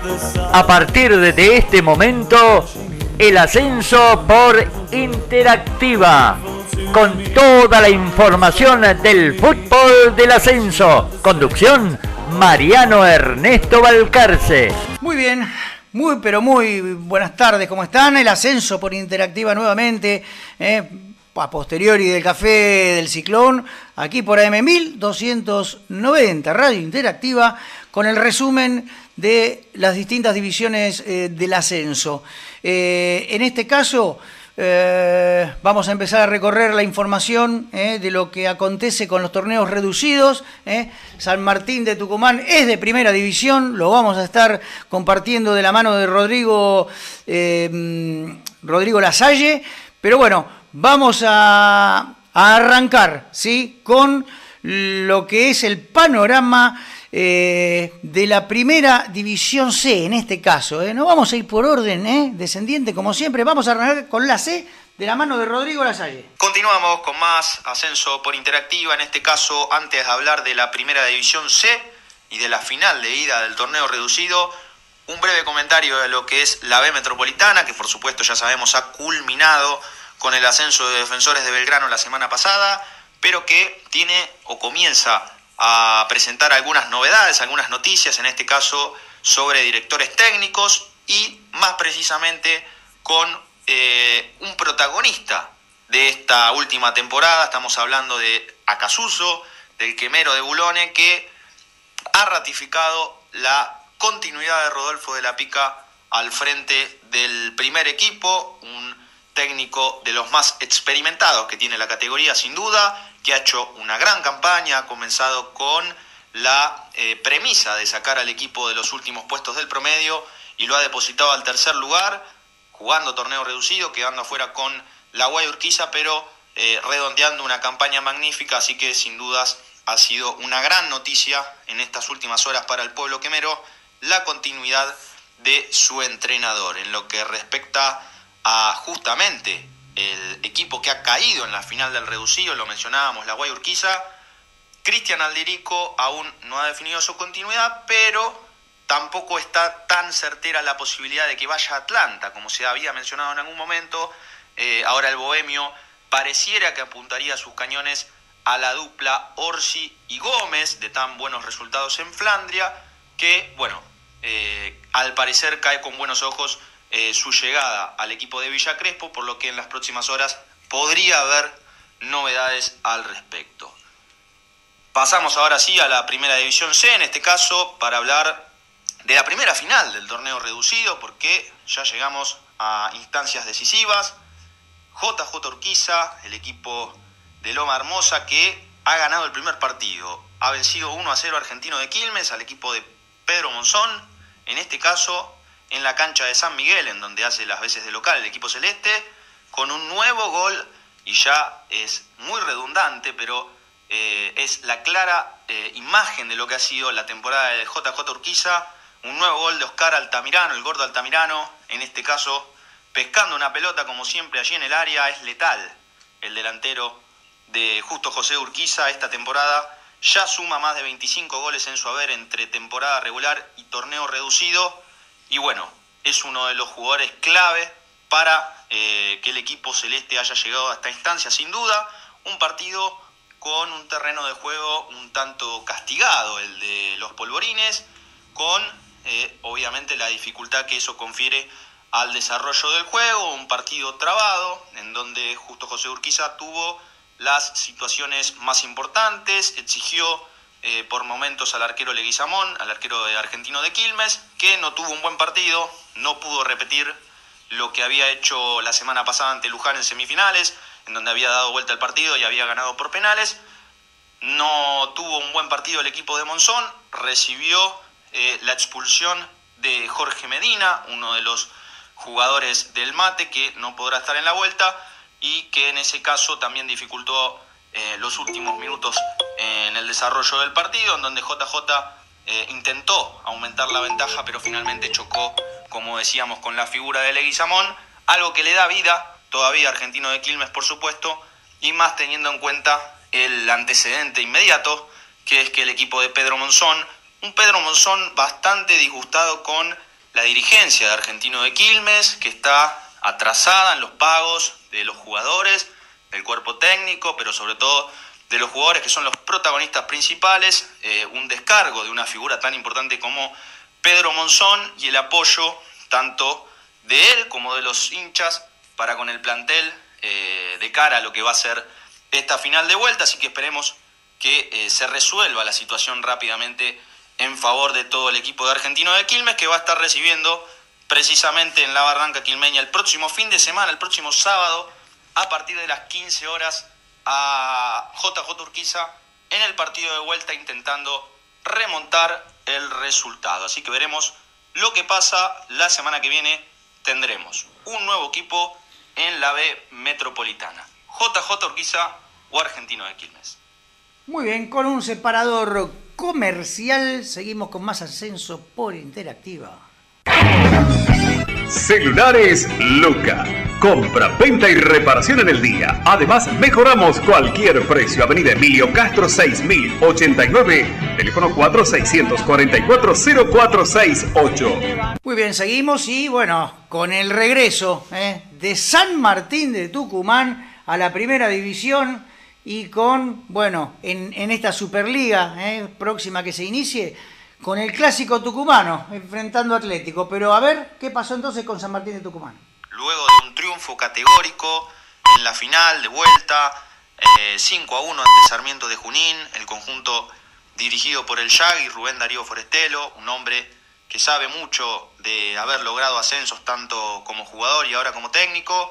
A partir de este momento, el ascenso por Interactiva, con toda la información del fútbol del ascenso. Conducción, Mariano Ernesto Valcarce. Muy bien, pero muy buenas tardes, ¿cómo están? El ascenso por Interactiva nuevamente, a posteriori del Café del Ciclón, aquí por AM 1290, Radio Interactiva, con el resumen de las distintas divisiones del ascenso. En este caso, vamos a empezar a recorrer la información de lo que acontece con los torneos reducidos. San Martín de Tucumán es de primera división, lo vamos a estar compartiendo de la mano de Rodrigo Lasalle, pero bueno, vamos a arrancar, ¿sí?, con lo que es el panorama de la primera división C, en este caso. No vamos a ir por orden descendiente, como siempre. Vamos a arrancar con la C, de la mano de Rodrigo Lasalle. Continuamos con más ascenso por Interactiva. En este caso, antes de hablar de la primera división C y de la final de ida del torneo reducido, un breve comentario de lo que es la B Metropolitana, que por supuesto ya sabemos ha culminado con el ascenso de Defensores de Belgrano la semana pasada, pero que tiene o comienza a presentar algunas novedades, algunas noticias, en este caso sobre directores técnicos y más precisamente con un protagonista de esta última temporada. Estamos hablando de Acasuso, del Quemero de Bulone, que ha ratificado la continuidad de Rodolfo de la Pica al frente del primer equipo, un técnico de los más experimentados que tiene la categoría, sin duda, que ha hecho una gran campaña, ha comenzado con la premisa de sacar al equipo de los últimos puestos del promedio y lo ha depositado al tercer lugar, jugando torneo reducido, quedando afuera con la Guay Urquiza, pero redondeando una campaña magnífica, así que sin dudas ha sido una gran noticia en estas últimas horas para el pueblo quemero, la continuidad de su entrenador. En lo que respecta a justamente el equipo que ha caído en la final del reducido, lo mencionábamos, la Guay Urquiza, Cristian Alderico aún no ha definido su continuidad, pero tampoco está tan certera la posibilidad de que vaya a Atlanta, como se había mencionado en algún momento. Ahora el bohemio pareciera que apuntaría sus cañones a la dupla Orsi y Gómez, de tan buenos resultados en Flandria, que, bueno, al parecer cae con buenos ojos su llegada al equipo de Villa Crespo, por lo que en las próximas horas podría haber novedades al respecto. Pasamos ahora sí a la primera división C, en este caso para hablar de la primera final del torneo reducido, porque ya llegamos a instancias decisivas. JJ Urquiza, el equipo de Loma Hermosa, que ha ganado el primer partido, ha vencido 1-0 a Argentino de Quilmes, al equipo de Pedro Monzón, en este caso en la cancha de San Miguel, en donde hace las veces de local el equipo celeste, con un nuevo gol, y ya es muy redundante, pero es la clara imagen de lo que ha sido la temporada de JJ Urquiza, un nuevo gol de Oscar Altamirano, el gordo Altamirano, en este caso pescando una pelota como siempre allí en el área. Es letal el delantero de Justo José Urquiza. Esta temporada ya suma más de 25 goles en su haber entre temporada regular y torneo reducido. Y bueno, es uno de los jugadores clave para que el equipo celeste haya llegado a esta instancia, sin duda. Un partido con un terreno de juego un tanto castigado, el de los polvorines, con obviamente la dificultad que eso confiere al desarrollo del juego. Un partido trabado, en donde Justo José Urquiza tuvo las situaciones más importantes, exigió por momentos al arquero Leguizamón, al arquero de Argentino de Quilmes, que no tuvo un buen partido, no pudo repetir lo que había hecho la semana pasada ante Luján en semifinales, en donde había dado vuelta el partido y había ganado por penales. No tuvo un buen partido el equipo de Monzón, recibió la expulsión de Jorge Medina, uno de los jugadores del Mate, que no podrá estar en la vuelta y que en ese caso también dificultó los últimos minutos en el desarrollo del partido, en donde JJ intentó aumentar la ventaja, pero finalmente chocó, como decíamos, con la figura de Leguizamón, algo que le da vida todavía a Argentino de Quilmes, por supuesto, y más teniendo en cuenta el antecedente inmediato, que es que el equipo de Pedro Monzón, un Pedro Monzón bastante disgustado con la dirigencia de Argentino de Quilmes, que está atrasada en los pagos de los jugadores, del cuerpo técnico, pero sobre todo de los jugadores que son los protagonistas principales, un descargo de una figura tan importante como Pedro Monzón y el apoyo tanto de él como de los hinchas para con el plantel de cara a lo que va a ser esta final de vuelta, así que esperemos que se resuelva la situación rápidamente en favor de todo el equipo de Argentino de Quilmes, que va a estar recibiendo precisamente en la Barranca Quilmeña el próximo fin de semana, el próximo sábado, a partir de las 15 horas, a JJ Urquiza en el partido de vuelta intentando remontar el resultado. Así que veremos lo que pasa. La semana que viene tendremos un nuevo equipo en la B Metropolitana, JJ Urquiza o Argentino de Quilmes. Muy bien, con un separador comercial seguimos con más Ascenso por Interactiva. Celulares Luca. Compra, venta y reparación en el día. Además, mejoramos cualquier precio. Avenida Emilio Castro 6089, teléfono 4644-0468. Muy bien, seguimos y bueno, con el regreso de San Martín de Tucumán a la primera división y con, bueno, en esta Superliga próxima que se inicie, con el clásico tucumano enfrentando a Atlético. Pero a ver, ¿qué pasó entonces con San Martín de Tucumán? Luego de un triunfo categórico en la final de vuelta, 5-1 ante Sarmiento de Junín, el conjunto dirigido por el Yagui, Rubén Darío Forestelo, un hombre que sabe mucho de haber logrado ascensos tanto como jugador y ahora como técnico,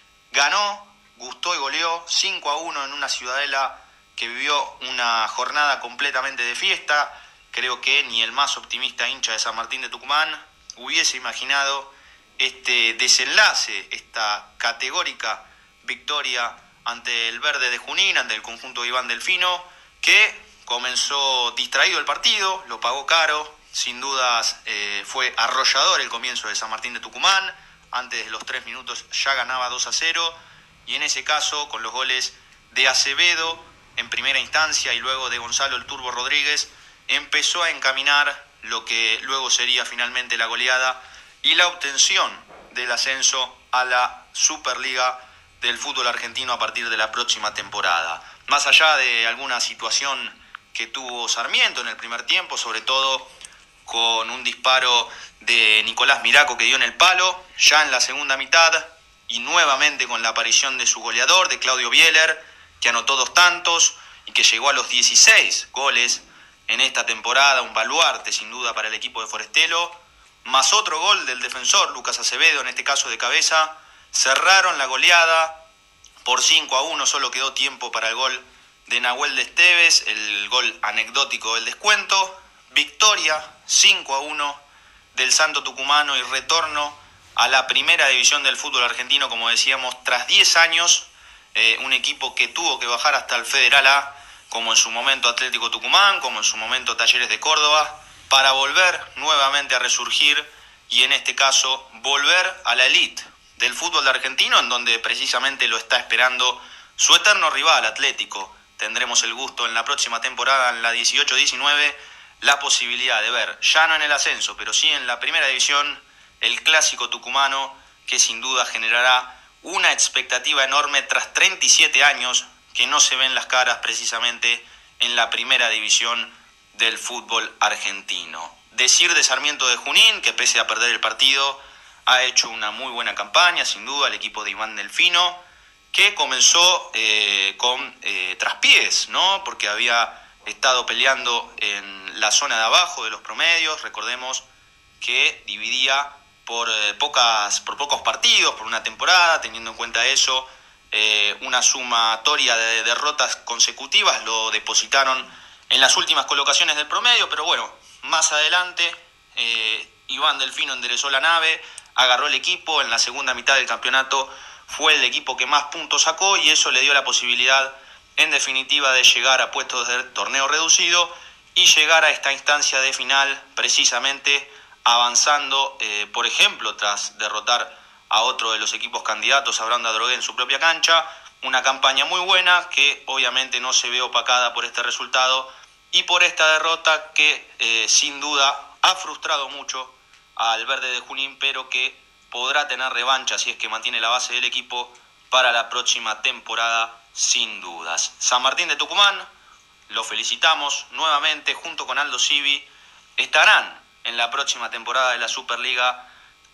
ganó, gustó y goleó 5-1 en una Ciudadela que vivió una jornada completamente de fiesta. Creo que ni el más optimista hincha de San Martín de Tucumán hubiese imaginado este desenlace, esta categórica victoria ante el Verde de Junín, ante el conjunto de Iván Delfino, que comenzó distraído el partido, lo pagó caro, sin dudas fue arrollador el comienzo de San Martín de Tucumán, antes de los 3 minutos ya ganaba 2-0, y en ese caso con los goles de Acevedo en primera instancia y luego de Gonzalo el Turbo Rodríguez, empezó a encaminar lo que luego sería finalmente la goleada y la obtención del ascenso a la Superliga del fútbol argentino a partir de la próxima temporada. Más allá de alguna situación que tuvo Sarmiento en el primer tiempo, sobre todo con un disparo de Nicolás Miraco que dio en el palo, ya en la segunda mitad, y nuevamente con la aparición de su goleador, de Claudio Bieler, que anotó 2 tantos y que llegó a los 16 goles en esta temporada, un baluarte sin duda para el equipo de Forestelo, más otro gol del defensor Lucas Acevedo, en este caso de cabeza, cerraron la goleada por 5-1, solo quedó tiempo para el gol de Nahuel de Esteves, el gol anecdótico del descuento, victoria 5-1 del Santo Tucumano y retorno a la primera división del fútbol argentino, como decíamos, tras 10 años, un equipo que tuvo que bajar hasta el Federal A, como en su momento Atlético Tucumán, como en su momento Talleres de Córdoba, para volver nuevamente a resurgir y en este caso volver a la elite del fútbol argentino, en donde precisamente lo está esperando su eterno rival Atlético. Tendremos el gusto en la próxima temporada, en la 18-19, la posibilidad de ver, ya no en el ascenso, pero sí en la primera división, el clásico tucumano, que sin duda generará una expectativa enorme tras 37 años que no se ven las caras precisamente en la primera división del fútbol argentino. Decir de Sarmiento de Junín, que pese a perder el partido, ha hecho una muy buena campaña, sin duda, el equipo de Iván Delfino, que comenzó con traspiés, ¿no? Porque había estado peleando en la zona de abajo de los promedios. Recordemos que dividía por pocos partidos, por una temporada, teniendo en cuenta eso, una sumatoria de derrotas consecutivas lo depositaron en las últimas colocaciones del promedio, pero bueno, más adelante Iván Delfino enderezó la nave, agarró el equipo, en la segunda mitad del campeonato fue el equipo que más puntos sacó y eso le dio la posibilidad en definitiva de llegar a puestos de torneo reducido y llegar a esta instancia de final precisamente avanzando, por ejemplo, tras derrotar a otro de los equipos candidatos, a Branda Drogué, en su propia cancha. Una campaña muy buena que obviamente no se ve opacada por este resultado y por esta derrota que sin duda ha frustrado mucho al verde de Junín, pero que podrá tener revancha si es que mantiene la base del equipo para la próxima temporada, sin dudas. San Martín de Tucumán, lo felicitamos nuevamente, junto con Aldo Civi, estarán en la próxima temporada de la Superliga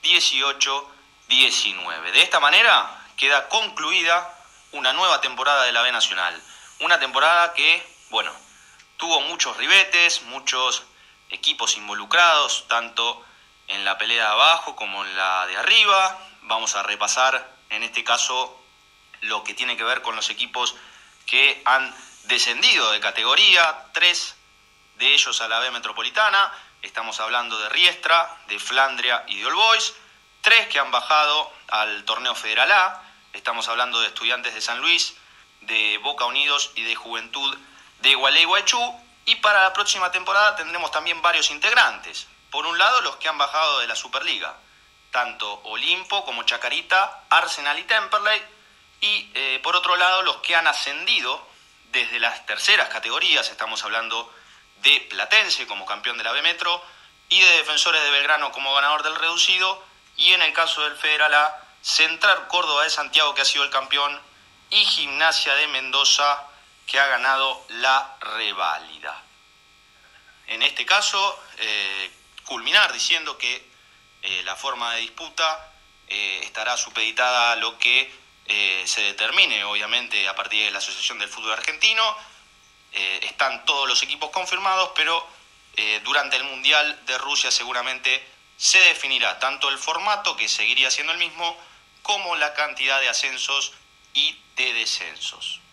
18-19. De esta manera queda concluida una nueva temporada de la B Nacional. Una temporada que, bueno, tuvo muchos ribetes, muchos equipos involucrados, tanto en la pelea de abajo como en la de arriba. Vamos a repasar, en este caso, lo que tiene que ver con los equipos que han descendido de categoría, 3 de ellos a la B Metropolitana. Estamos hablando de Riestra, de Flandria y de All Boys. 3 que han bajado al torneo Federal A. Estamos hablando de Estudiantes de San Luis, de Boca Unidos y de Juventud de Gualeguaychú. Y para la próxima temporada tendremos también varios integrantes. Por un lado, los que han bajado de la Superliga, tanto Olimpo como Chacarita, Arsenal y Temperley. Y por otro lado, los que han ascendido desde las terceras categorías. Estamos hablando de Platense como campeón de la B Metro y de Defensores de Belgrano como ganador del reducido. Y en el caso del Federal A, Central Córdoba de Santiago, que ha sido el campeón, y Gimnasia de Mendoza, que ha ganado la reválida. En este caso, culminar diciendo que la forma de disputa estará supeditada a lo que se determine, obviamente, a partir de la Asociación del Fútbol Argentino. Están todos los equipos confirmados, pero durante el Mundial de Rusia seguramente se definirá tanto el formato, que seguiría siendo el mismo, como la cantidad de ascensos y de descensos.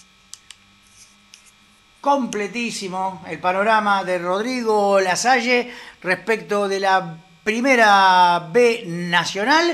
Completísimo el panorama de Rodrigo Lasalle respecto de la primera B Nacional.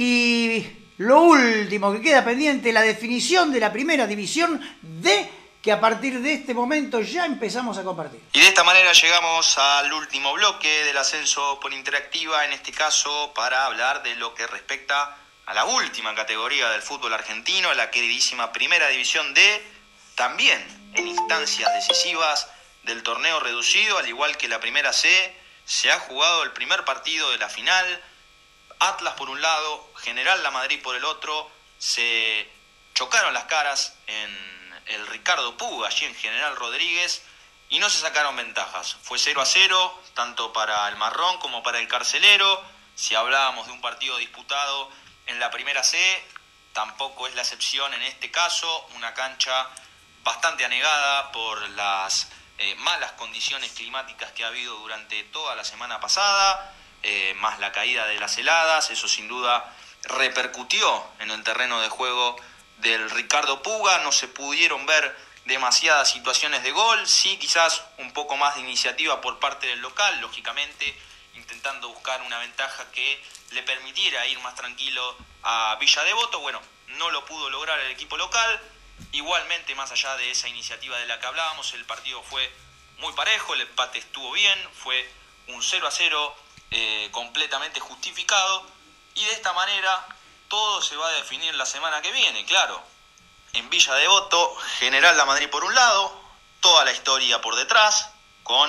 Y lo último que queda pendiente, la definición de la primera división D, que a partir de este momento ya empezamos a compartir. Y de esta manera llegamos al último bloque del ascenso por Interactiva, en este caso para hablar de lo que respecta a la última categoría del fútbol argentino, la queridísima Primera División D, también en instancias decisivas del torneo reducido, al igual que la Primera C. Se ha jugado el primer partido de la final. Atlas por un lado, General La Madrid por el otro. Se chocaron las caras en el Ricardo Puga, allí en General Rodríguez, y no se sacaron ventajas. Fue 0-0, tanto para el Marrón como para el Carcelero. Si hablábamos de un partido disputado en la Primera C, tampoco es la excepción en este caso. Una cancha bastante anegada por las malas condiciones climáticas que ha habido durante toda la semana pasada, más la caída de las heladas. Eso sin duda repercutió en el terreno de juego del Ricardo Puga. No se pudieron ver demasiadas situaciones de gol, sí quizás un poco más de iniciativa por parte del local, lógicamente intentando buscar una ventaja que le permitiera ir más tranquilo a Villa Devoto. Bueno, no lo pudo lograr el equipo local. Igualmente, más allá de esa iniciativa de la que hablábamos, el partido fue muy parejo, el empate estuvo bien, fue un 0-0 completamente justificado, y de esta manera todo se va a definir la semana que viene. Claro, en Villa Devoto, General La Madrid por un lado, toda la historia por detrás, con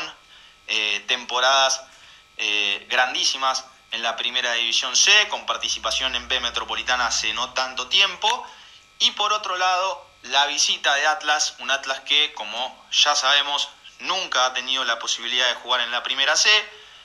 temporadas grandísimas en la Primera División C, con participación en B Metropolitana hace no tanto tiempo, y por otro lado, la visita de Atlas, un Atlas que, como ya sabemos, nunca ha tenido la posibilidad de jugar en la Primera C.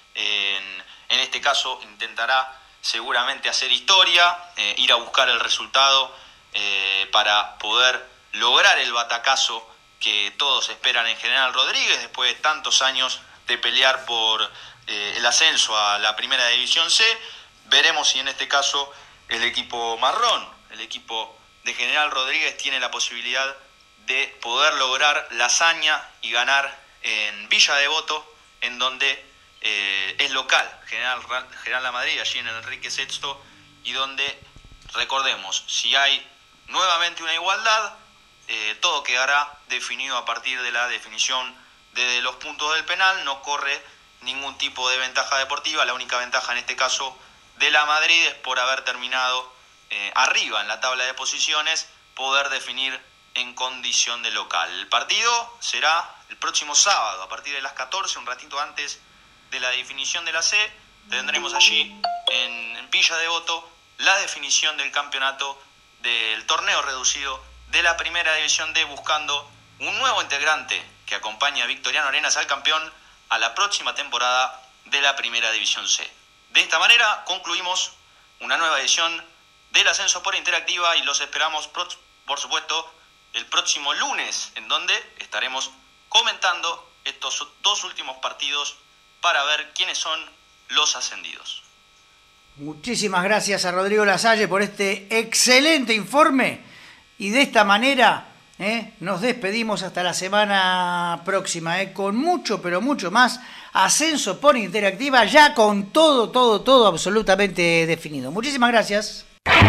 En este caso intentará seguramente hacer historia, ir a buscar el resultado para poder lograr el batacazo que todos esperan en General Rodríguez, después de tantos años de pelear por el ascenso a la Primera División C. Veremos si en este caso el equipo marrón, el equipo de General Rodríguez, tiene la posibilidad de poder lograr la hazaña y ganar en Villa Devoto, en donde es local General La Madrid, allí en el Enrique VI, y donde, recordemos, si hay nuevamente una igualdad, todo quedará definido a partir de la definición de los puntos del penal. No corre ningún tipo de ventaja deportiva. La única ventaja en este caso de La Madrid es por haber terminado arriba en la tabla de posiciones, poder definir en condición de local. El partido será el próximo sábado a partir de las 14, un ratito antes de la definición de la C, tendremos allí en Villa Devoto la definición del campeonato del torneo reducido de la Primera División D, buscando un nuevo integrante que acompañe a Victoriano Arenas, al campeón, a la próxima temporada de la Primera División C. De esta manera concluimos una nueva edición del Ascenso por Interactiva y los esperamos, por supuesto, el próximo lunes, en donde estaremos comentando estos dos últimos partidos para ver quiénes son los ascendidos. Muchísimas gracias a Rodrigo Lasalle por este excelente informe y de esta manera nos despedimos hasta la semana próxima con mucho, pero mucho más Ascenso por Interactiva, ya con todo absolutamente definido. Muchísimas gracias.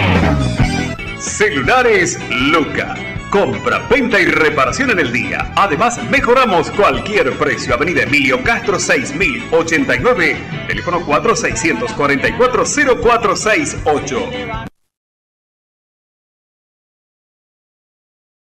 Celulares Luca. Compra, venta y reparación en el día. Además, mejoramos cualquier precio. Avenida Emilio Castro 6089, teléfono 4644-0468.